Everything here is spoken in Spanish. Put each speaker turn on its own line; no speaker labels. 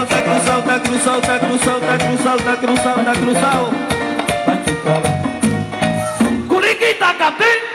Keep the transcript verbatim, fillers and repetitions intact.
cruzado, está cruzado, está cruzado, está cruzado, está cruzado, está cruzado, está cruzado. Curiquita, Capín.